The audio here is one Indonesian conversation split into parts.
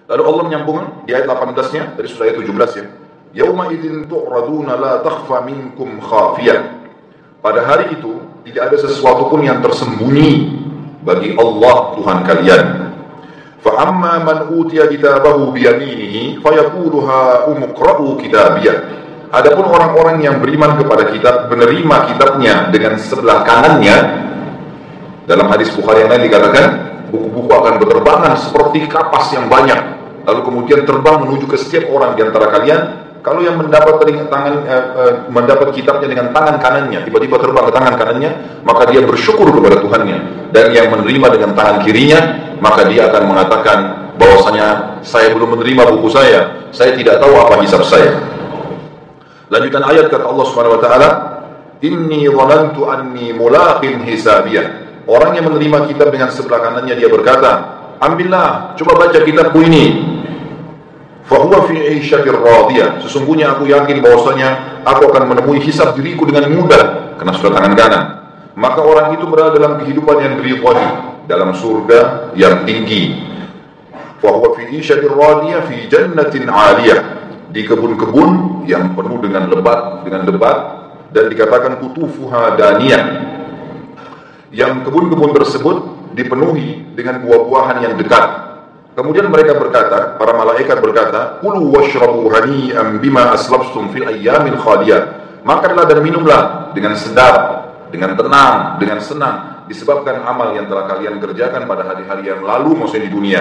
Lalu Allah menyambung di ayat 18-nya, tadi sudah ayat 17 ya. Yauma idzin tu'raduna la takhfa minkum khafiyah. Pada hari itu tidak ada sesuatu pun yang tersembunyi bagi Allah Tuhan kalian. Fa amma man utiya kitabahu bi yaminihi fayaqulu ha umqra'u kitabiyah. Adapun orang-orang yang beriman kepada kitab, menerima kitabnya dengan sebelah kanannya, dalam hadis Bukhari yang lain dikatakan buku-buku akan berterbangan seperti kapas yang banyak, lalu kemudian terbang menuju ke setiap orang di antara kalian. Kalau yang mendapat mendapat kitabnya dengan tangan kanannya, tiba-tiba terbang ke tangan kanannya, maka dia bersyukur kepada Tuhannya. Dan yang menerima dengan tangan kirinya, maka dia akan mengatakan bahwasanya saya belum menerima buku saya tidak tahu apa hisab saya. Lanjutan ayat kata Allah Subhanahu wa taala, "Inni dhanantu anni mulaqin hisabiyah." Orang yang menerima kitab dengan sebelah kanannya dia berkata, "Ambillah, coba baca kitabku ini." Fa huwa fi 'ishatir radiyah. Sesungguhnya aku yakin bahwasanya aku akan menemui hisab diriku dengan mudah karena sudah tangan kanan. Maka orang itu berada dalam kehidupan yang ridhani, dalam surga yang tinggi. Fa huwa fi 'ishatir radiyah fi jannatin 'aliyah. Di kebun-kebun yang penuh dengan lebat, dan dikatakan kutufuha daniyah. Yang kebun-kebun tersebut dipenuhi dengan buah-buahan yang dekat. Kemudian mereka berkata, para malaikat berkata, "Kulu washrabu hani'an bima aslaftum fil ayyamil khaliyah." Makanlah dan minumlah dengan sedap, dengan tenang, dengan senang, disebabkan amal yang telah kalian kerjakan pada hari-hari yang lalu, maksudnya di dunia.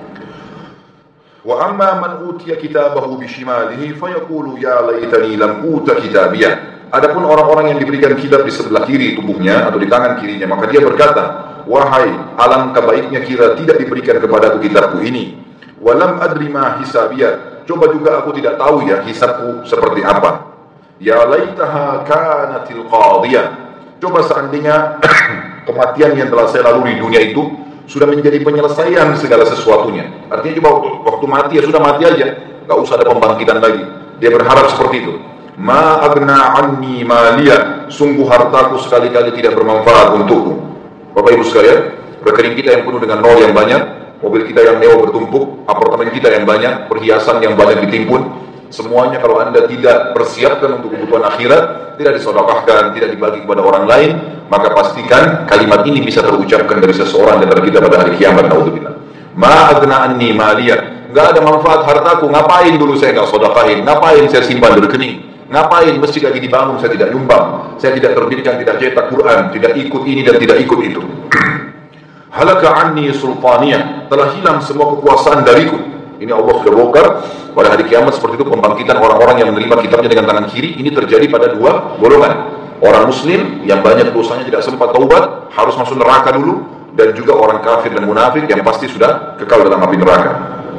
Wa amma man utiya kitabahu bishimalihi fayaqulu ya laitani lam uta kitabiyah. Adapun orang-orang yang diberikan kitab di sebelah kiri tubuhnya atau di tangan kirinya, maka dia berkata, "Wahai, alangkah baiknya kira tidak diberikan kepadaku kitabku ini. Walam adri ma hisabiyah. Coba juga aku tidak tahu ya hisabku seperti apa. Ya laitaha kanatil qadiyah. Coba seandainya kematian yang telah saya lalui di dunia itu sudah menjadi penyelesaian segala sesuatunya." Artinya coba waktu mati ya sudah mati aja, gak usah ada pembangkitan lagi. Dia berharap seperti itu. Ma agna anni maliyah. Sungguh hartaku sekali-kali tidak bermanfaat untukku. Bapak Ibu sekalian, rekening kita yang penuh dengan nol yang banyak, mobil kita yang mewah bertumpuk, apartemen kita yang banyak, perhiasan yang banyak ditimbun, semuanya kalau Anda tidak persiapkan untuk kebutuhan akhirat, tidak disedekahkan, tidak dibagi kepada orang lain, maka pastikan kalimat ini bisa terucapkan dari seseorang dari kita pada hari kiamat. Naudzubillah. Ma agna anni maliyah. Enggak ada manfaat hartaku, ngapain dulu saya enggak sedekahin? Ngapain saya simpan di rekening? Ngapain masjid lagi dibangun saya tidak nyumbang? Saya tidak terbitkan, tidak cetak Quran, tidak ikut ini dan tidak ikut itu. Halaka anni sultaniyah. Telah hilang semua kekuasaan dariku. Ini Allah sudah bongkar pada hari kiamat seperti itu pembangkitan orang-orang yang menerima kitabnya dengan tangan kiri. Ini terjadi pada dua golongan. Orang muslim yang banyak dosanya tidak sempat taubat, harus masuk neraka dulu, dan juga orang kafir dan munafik yang pasti sudah kekal dalam api neraka.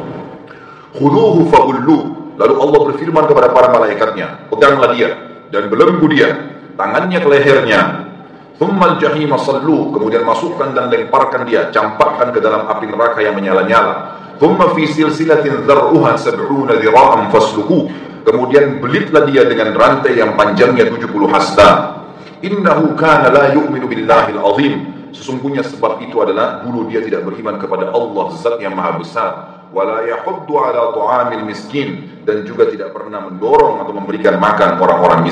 Khuduhu fagullu. Lalu Allah berfirman kepada para malaikatnya, peganglah dia dan belenggu dia, tangannya ke lehernya. Thummal jahima sallu. Kemudian masukkan dan lemparkan dia, campakkan ke dalam api neraka yang menyala-nyala. Thumma fi silsilatin dzar'uha 70 dhira'an fasluku. Kemudian belitlah dia dengan rantai yang panjangnya 70 hasta. Innahu kana la yu'minu billahil azim. Sesungguhnya sebab itu adalah dulu dia tidak beriman kepada Allah Zat yang Maha Besar. Wala yahuddu ala ta'amil miskin. Dan juga tidak pernah mendorong atau memberikan makan orang-orang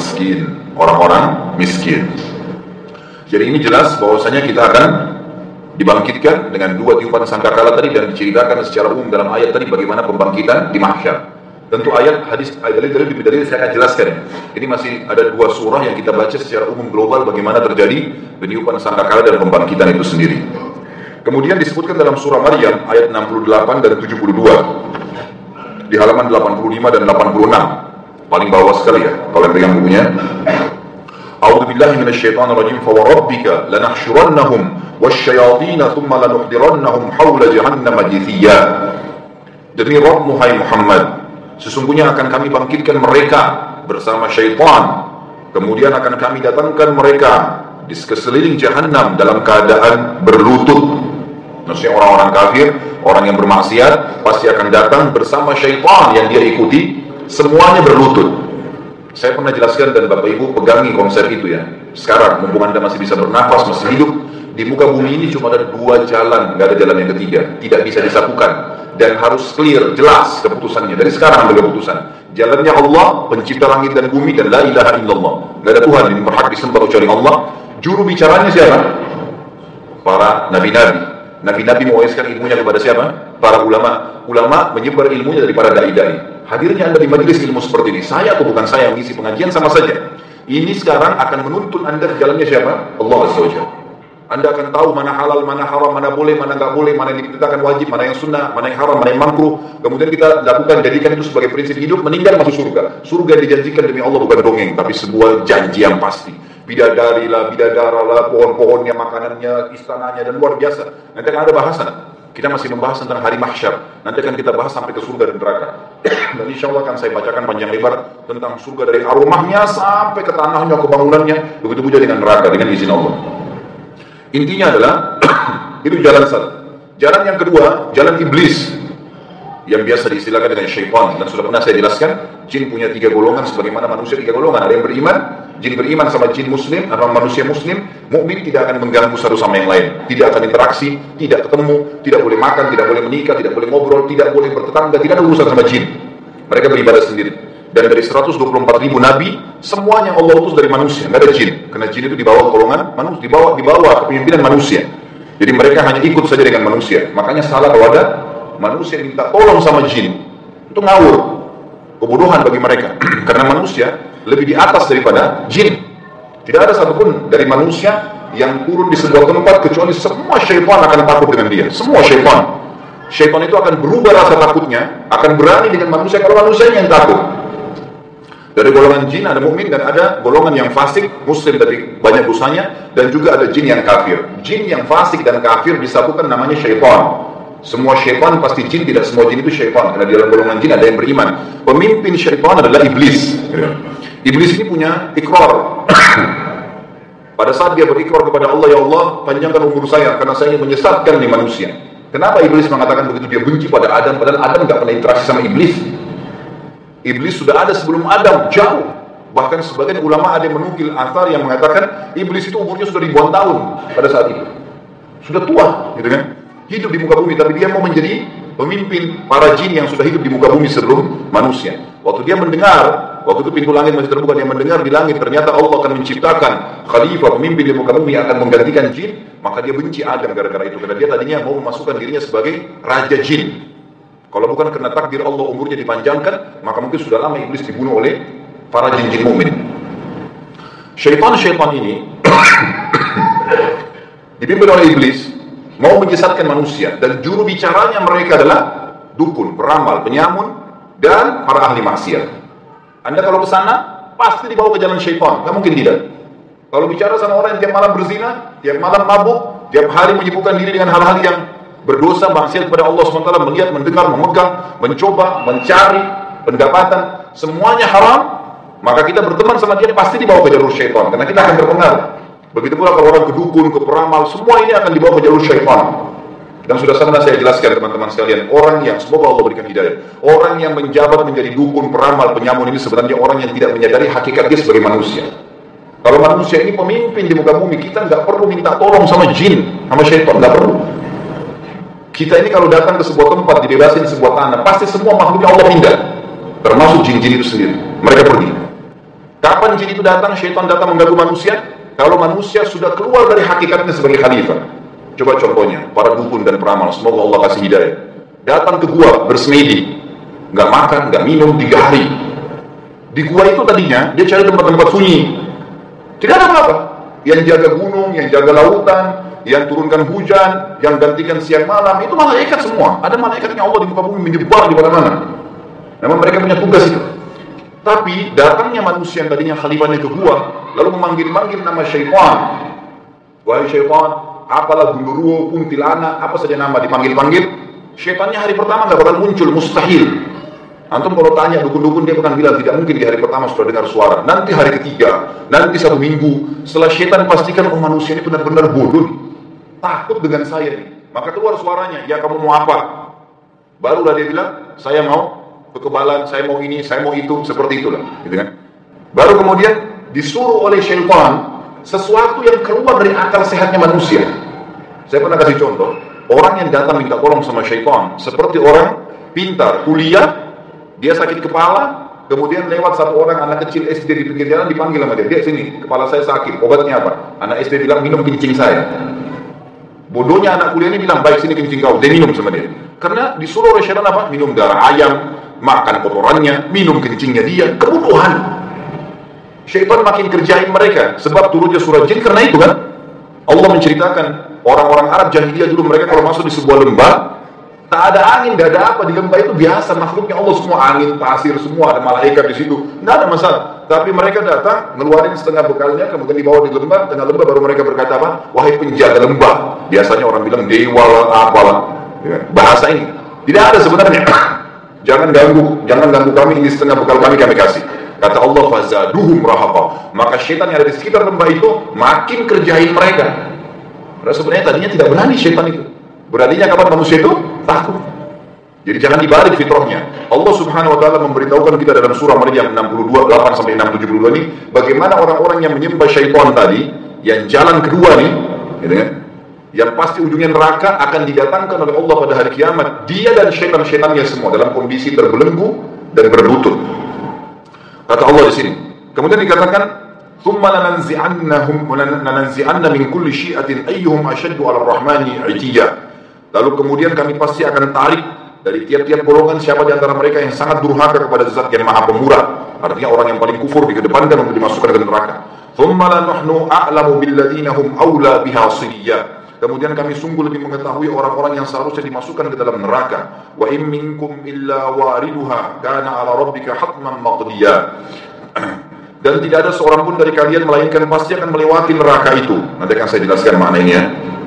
miskin. Jadi ini jelas bahwasanya kita akan dibangkitkan dengan dua tiupan sangkakala tadi, dan diceritakan secara umum dalam ayat tadi bagaimana pembangkitan di mahsyar. Tentu ayat, hadis, dalil saya akan jelaskan. Ini masih ada dua surah yang kita baca secara umum global bagaimana terjadi peniupan sangkakala dan pembangkitan itu sendiri. Kemudian disebutkan dalam surah Maryam ayat 68 dan 72 di halaman 85 dan 86, paling bawah sekali ya kalau yang pegang bukunya. A'udzu billahi minasyaitonir rajim. Fa warabbika lanahsyurannahum wasyayatin thumma lanuhdirannahum haula jahannam jithiya. Demi Rabbmu hai Muhammad, sesungguhnya akan kami bangkitkan mereka bersama syaitan, kemudian akan kami datangkan mereka di sekeliling jahanam dalam keadaan berlutut. Maksudnya orang-orang kafir, orang yang bermaksiat pasti akan datang bersama syaitan yang dia ikuti, semuanya berlutut. Saya pernah jelaskan dan Bapak Ibu pegangi konsep itu ya. Sekarang mumpung Anda masih bisa bernafas, masih hidup, di muka bumi ini cuma ada dua jalan, nggak ada jalan yang ketiga, tidak bisa disatukan. dan harus clear, jelas keputusannya. Dari sekarang ambil keputusan. Jalannya Allah, pencipta langit dan bumi, dan la ilaha illallah. Gak ada Tuhan yang berhak disembah kecuali Allah. Juru bicaranya siapa? Para nabi-nabi. Nabi-nabi mewariskan ilmunya kepada siapa? Para ulama. Ulama menyebar ilmunya dari para dai-dai. Hadirnya Anda di majelis ilmu seperti ini, saya atau bukan saya yang mengisi pengajian sama saja. Ini sekarang akan menuntun Anda ke jalannya siapa? Allah Azza wa Jalla. Anda akan tahu mana halal, mana haram, mana boleh, mana nggak boleh, mana yang diperintahkan wajib, mana yang sunnah, mana yang haram, mana yang makruh. Kemudian kita lakukan, jadikan itu sebagai prinsip hidup, meninggal masuk surga. Surga yang dijanjikan demi Allah bukan dongeng, tapi sebuah janji yang pasti. Bidadari lah, bidadara lah, pohon-pohonnya, makanannya, istananya, dan luar biasa. Nanti akan ada bahasan. Kita masih membahas tentang hari mahsyar. Nanti akan kita bahas sampai ke surga dan neraka. Dan insya Allah akan saya bacakan panjang lebar tentang surga dari aromahnya sampai ke tanahnya, ke bangunannya. Begitu juga dengan neraka, dengan izin Allah. Intinya adalah itu jalan satu. Jalan yang kedua, jalan iblis, yang biasa diistilahkan dengan syaitan. Dan sudah pernah saya jelaskan, jin punya 3 golongan sebagaimana manusia 3 golongan. Ada yang beriman, jin beriman sama jin muslim atau manusia muslim. Mukmin tidak akan mengganggu satu sama yang lain, tidak akan interaksi, tidak ketemu, tidak boleh makan, tidak boleh menikah, tidak boleh ngobrol, tidak boleh bertetangga, tidak ada urusan sama jin. Mereka beribadah sendiri. Dan dari 124.000 nabi, semuanya Allah utus dari manusia, nggak ada jin. Karena jin itu dibawa golongan manusia, dibawa kepemimpinan manusia. Jadi mereka hanya ikut saja dengan manusia. Makanya salah kalau ada manusia minta tolong sama jin, itu ngawur, kebodohan bagi mereka. Karena manusia lebih di atas daripada jin. Tidak ada satupun dari manusia yang turun di sebuah tempat kecuali semua syaitan akan takut dengan dia. Semua syaitan. Syaitan itu akan berubah rasa takutnya, akan berani dengan manusia kalau manusianya yang takut. Dari golongan jin ada mukmin dan ada golongan yang fasik, muslim dari banyak dosanya, dan juga ada jin yang kafir. Jin yang fasik dan kafir disatukan namanya syaitan. Semua syaitan pasti jin, tidak semua jin itu syaitan. Karena di dalam golongan jin ada yang beriman. Pemimpin syaitan adalah iblis. Iblis ini punya ikrar. Pada saat dia berikrar kepada Allah, ya Allah, panjangkan umur saya karena saya ingin menyesatkan nih manusia. Kenapa iblis mengatakan begitu? Dia benci pada Adam, padahal Adam nggak pernah interaksi sama iblis. Iblis sudah ada sebelum Adam, jauh. Bahkan sebagian ulama ada yang menukil athar yang mengatakan iblis itu umurnya sudah ribuan tahun pada saat itu. Sudah tua, gitu kan? Hidup di muka bumi, tapi dia mau menjadi pemimpin para jin yang sudah hidup di muka bumi sebelum manusia. Waktu dia mendengar, waktu itu pintu langit masih terbuka, dia mendengar di langit ternyata Allah akan menciptakan khalifah, pemimpin di muka bumi yang akan menggantikan jin, maka dia benci Adam gara-gara itu. Karena dia tadinya mau memasukkan dirinya sebagai raja jin. Kalau bukan karena takdir Allah umurnya dipanjangkan, maka mungkin sudah lama iblis dibunuh oleh para jin-jin mukmin. Syaitan-syaitan ini dipimpin oleh iblis, mau menyesatkan manusia, dan juru bicaranya mereka adalah dukun, peramal, penyamun, dan para ahli maksiat. Anda kalau ke sana pasti dibawa ke jalan syaitan, nggak mungkin tidak. Kalau bicara sama orang yang tiap malam berzina, tiap malam mabuk, tiap hari menyibukkan diri dengan hal-hal yang berdosa, maksiat kepada Allah SWT, melihat, mendengar, memegang, mencoba, mencari pendapatan, semuanya haram, maka kita berteman sama dia pasti dibawa ke jalur syaitan, karena kita akan terpengaruh. Begitu pula kalau orang ke dukun, ke peramal, semua ini akan dibawa ke jalur syaitan. Dan sudah pernah saya jelaskan teman-teman sekalian, orang yang, semoga Allah berikan hidayah, orang yang menjabat menjadi dukun, peramal, penyamun ini sebenarnya orang yang tidak menyadari hakikat dia sebagai manusia. Kalau manusia ini pemimpin di muka bumi, kita nggak perlu minta tolong sama jin, sama syaitan, nggak perlu. Kita ini kalau datang ke sebuah tempat, dibebasin sebuah tanah, pasti semua makhluknya Allah pindah, termasuk jin-jin itu sendiri. Mereka pergi. Kapan jin itu datang, syaitan datang mengganggu manusia? Kalau manusia sudah keluar dari hakikatnya sebagai khalifah. Coba contohnya, para dukun dan peramal, semoga Allah kasih hidayah. Datang ke gua, bersemedi, nggak makan, nggak minum 3 hari. Di gua itu tadinya, dia cari tempat-tempat sunyi. Tidak ada apa-apa. Yang jaga gunung, yang jaga lautan, yang turunkan hujan, yang gantikan siang malam, itu malaikat semua. Ada malaikatnya Allah di muka bumi menyebar di mana-mana. Memang mereka punya tugas itu. Tapi datangnya manusia yang tadinya khalifahnya ke gua, lalu memanggil-manggil nama syaitan. Wahai syaitan, apalah gundurwo, kuntilanak, apa saja nama dipanggil-panggil, syaitannya hari pertama nggak bakal muncul, mustahil. Antum kalau tanya dukun-dukun, dia akan bilang tidak mungkin di hari pertama sudah dengar suara. Nanti hari ketiga, nanti 1 minggu, setelah syaitan pastikan, oh manusia ini benar-benar bodoh, takut dengan saya nih. Maka keluar suaranya, ya kamu mau apa? Barulah dia bilang, saya mau kekebalan, saya mau ini, saya mau itu, seperti itulah, gitu kan? Baru kemudian disuruh oleh syaitan sesuatu yang keluar dari akal sehatnya manusia. Saya pernah kasih contoh, orang yang datang minta tolong sama syaitan seperti orang pintar, kuliah, dia sakit kepala, kemudian lewat satu orang anak kecil SD di pinggir jalan, dipanggil sama dia, "Dek, sini, kepala saya sakit, obatnya apa?" Anak SD bilang, "Minum kencing saya." Bodohnya anak kuliah ini bilang, "Baik, sini kencing kau." Dia minum sama dia. Karena disuruh oleh syaitan apa? Minum darah ayam, makan kotorannya, minum kencingnya dia. Kebodohan. Syaitan makin kerjain mereka. Sebab turunnya surah jin karena itu kan. Allah menceritakan orang-orang Arab jahiliyah dulu, mereka kalau masuk di sebuah lembah, tak ada angin, tidak ada apa, di lembah itu biasa, makhluknya Allah semua, angin, pasir, semua, ada malaikat di situ, tidak ada masalah. Tapi mereka datang, ngeluarin setengah bekalnya, kemudian dibawa di lembah, tengah lembah baru mereka berkata apa? "Wahai penjaga lembah." Biasanya orang bilang dewa lah, apalah, bahasa ini tidak ada sebenarnya. Jangan ganggu kami, ini setengah bekal kami kasih. Kata Allah, "Fazaduhum rahaqa." Maka syaitan yang ada di sekitar lembah itu makin kerjain mereka. Karena sebenarnya tadinya tidak berani syaitan itu. Beraninya kapan manusia itu? Takut. Jadi jangan dibalik fitrahnya. Allah Subhanahu wa taala memberitahukan kita dalam surah Maryam 62:8 sampai 6:72 ini bagaimana orang-orang yang menyembah syaitan tadi, yang jalan kedua nih, gitu kan? Yang pasti ujungnya neraka akan didatangkan oleh Allah pada hari kiamat. Dia dan syaitan-syaitannya semua dalam kondisi terbelenggu dan berlutut. Kata Allah di sini. Kemudian dikatakan, "Tsumma lananzi'anna min kulli syi'atin ayyuhum ashaddu 'ala ar-rahmani 'itiyya." Lalu kemudian kami pasti akan tarik dari tiap-tiap golongan siapa di antara mereka yang sangat durhaka kepada Zat yang Maha Pemurah. Artinya orang yang paling kufur dikedepankan untuk dimasukkan ke neraka. "Tsumma lanahnu a'lamu billadzina hum aula biha siliyya." Kemudian kami sungguh lebih mengetahui orang-orang yang seharusnya dimasukkan ke dalam neraka. "Wa in minkum illa wariduha kana 'ala rabbika hatman maqdiyya." Dan tidak ada seorang pun dari kalian melainkan pasti akan melewati neraka itu. Nanti akan saya jelaskan maknanya.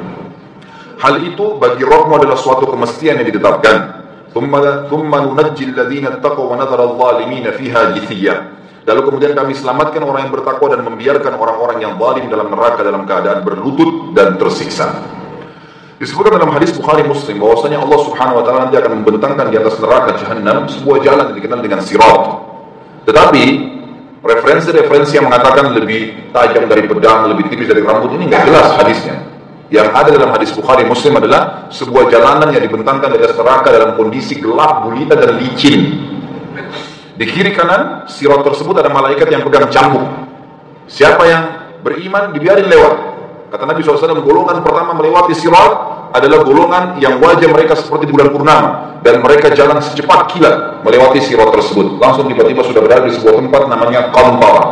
Hal itu bagi Rabbmu adalah suatu kemestian yang ditetapkan. "Tsumma nunajjil ladzina taqaw wa nadhara adh-dhalimina fiha jithiyya." Lalu kemudian kami selamatkan orang yang bertakwa dan membiarkan orang-orang yang zalim dalam neraka dalam keadaan berlutut dan tersiksa. Disebutkan dalam hadis Bukhari Muslim bahwasanya Allah Subhanahu wa taala nanti akan membentangkan di atas neraka Jahannam sebuah jalan yang dikenal dengan sirat. Tetapi referensi-referensi yang mengatakan lebih tajam dari pedang, lebih tipis dari rambut ini nggak jelas hadisnya. Yang ada dalam hadis Bukhari Muslim adalah sebuah jalanan yang dibentangkan di atas neraka dalam kondisi gelap, gulita dan licin. Di kiri kanan sirat tersebut ada malaikat yang pegang cambuk. Siapa yang beriman dibiarin lewat. Kata Nabi SAW, golongan pertama melewati sirat adalah golongan yang wajah mereka seperti bulan purnama dan mereka jalan secepat kilat melewati sirat tersebut. Langsung tiba-tiba sudah berada di sebuah tempat namanya Qantara.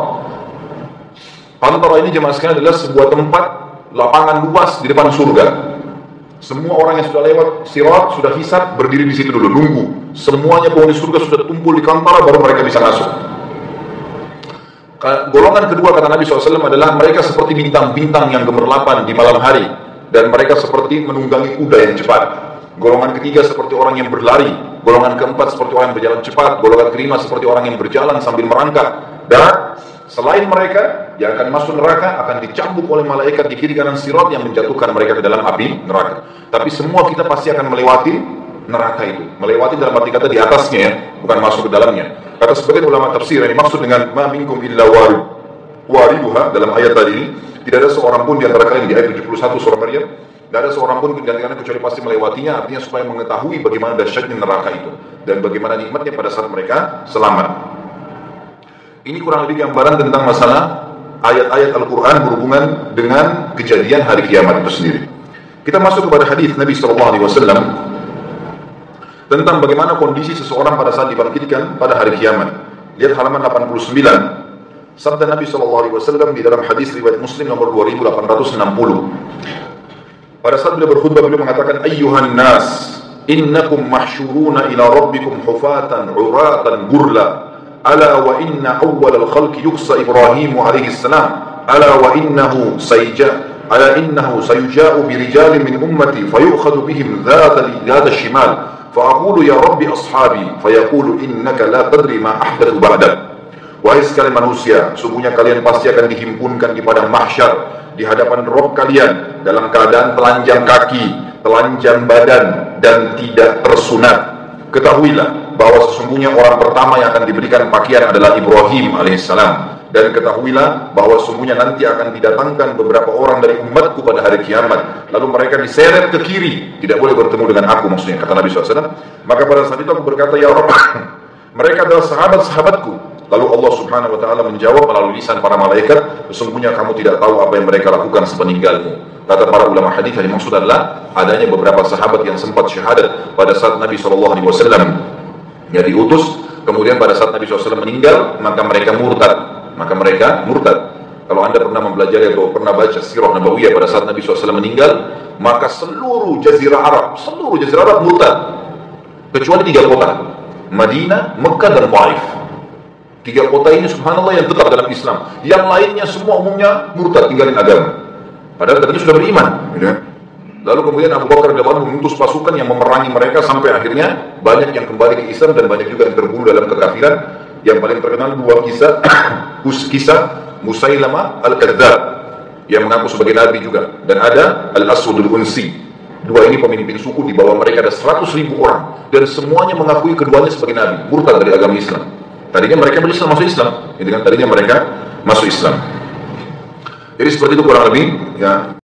Qantara ini jemaah sekalian adalah sebuah tempat lapangan luas di depan surga. Semua orang yang sudah lewat sirat, sudah hisab, berdiri di situ dulu, nunggu. Semuanya penghuni surga sudah tumpul di Qantara, baru mereka bisa masuk. Golongan kedua kata Nabi SAW adalah mereka seperti bintang-bintang yang gemerlapan di malam hari. Dan mereka seperti menunggangi kuda yang cepat. Golongan ketiga seperti orang yang berlari. Golongan keempat seperti orang yang berjalan cepat. Golongan kelima seperti orang yang berjalan sambil merangkak. Dan selain mereka yang akan masuk neraka akan dicambuk oleh malaikat di kiri kanan sirat yang menjatuhkan mereka ke dalam api neraka. Tapi semua kita pasti akan melewati neraka itu. Melewati dalam arti kata di atasnya ya, bukan masuk ke dalamnya. Kata sebagian ulama tafsir yang dimaksud dengan ma minkum illa wariduha dalam ayat tadi ini, tidak ada seorang pun di antara kalian di ayat 71 surah Maryam, tidak ada seorang pun di antara kalian kecuali pasti melewatinya, artinya supaya mengetahui bagaimana dahsyatnya neraka itu dan bagaimana nikmatnya pada saat mereka selamat. Ini kurang lebih gambaran tentang masalah ayat-ayat Al-Quran berhubungan dengan kejadian hari kiamat itu sendiri. Kita masuk kepada hadis Nabi SAW tentang bagaimana kondisi seseorang pada saat dibangkitkan pada hari kiamat. Lihat halaman 89. Sabda Nabi SAW di dalam hadis riwayat Muslim nomor 2860. Pada saat beliau berkhutbah, beliau mengatakan, "Ayyuhan nas, innakum mahsyuruna ila rabbikum hufatan, uratan, gurla. Ala wa inna awwal al-khalqi yuksa Ibrahim alaihi salam. Ala wa innahu sayuja'u birijalin min ummati fayukhadu bihim dhata shimal. Fa'aqulu ya Rabbi ashabi, fayaqulu innaka la tadri ma ahdathu ba'dak." Wahai sekalian manusia, sungguhnya kalian pasti akan dihimpunkan di padang mahsyar di hadapan Rabb kalian dalam keadaan telanjang kaki, telanjang badan dan tidak tersunat. Ketahuilah bahwa sesungguhnya orang pertama yang akan diberikan pakaian adalah Ibrahim alaihissalam, Dan ketahuilah bahwa sungguhnya nanti akan didatangkan beberapa orang dari umatku pada hari kiamat. Lalu mereka diseret ke kiri, tidak boleh bertemu dengan aku, maksudnya kata Nabi SAW. Maka pada saat itu aku berkata, ya Rabb, mereka adalah sahabat-sahabatku. Lalu Allah Subhanahu wa Ta'ala menjawab melalui lisan para malaikat, sesungguhnya kamu tidak tahu apa yang mereka lakukan sepeninggalmu. Kata para ulama hadis, yang maksud adalah adanya beberapa sahabat yang sempat syahadat pada saat Nabi SAW diutus. Kemudian pada saat Nabi SAW meninggal, maka mereka murtad. Kalau Anda pernah mempelajari atau pernah baca sirah Nabawiyah pada saat Nabi SAW meninggal, maka seluruh jazirah Arab murtad, kecuali 3 kota, Madinah, Mekah, dan Taif. 3 kota ini subhanallah yang tetap dalam Islam. Yang lainnya semua umumnya murtad, tinggalin agama. Padahal katanya sudah beriman, gitu kan? Lalu kemudian Abu Bakar radhiyallahu anhu mengutus pasukan yang memerangi mereka sampai akhirnya banyak yang kembali ke Islam dan banyak juga yang terbunuh dalam kekafiran. Yang paling terkenal 2 kisah Musailamah Al-Kadzdzab yang mengaku sebagai nabi juga, dan ada Al-Aswadul Unsi. 2 ini pemimpin suku, di bawah mereka ada 100.000 orang dan semuanya mengakui keduanya sebagai nabi, murtad dari agama Islam. Tadinya mereka berislam masuk Islam, gitu kan? Tadinya mereka masuk Islam. Jadi seperti itu kurang lebih ya.